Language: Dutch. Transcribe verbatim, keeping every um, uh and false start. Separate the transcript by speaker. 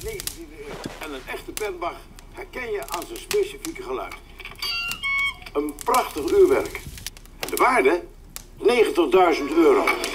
Speaker 1: negentiende eeuw. En een echte penbach herken je aan zijn specifieke geluid. Een prachtig uurwerk. En de waarde? negentigduizend euro.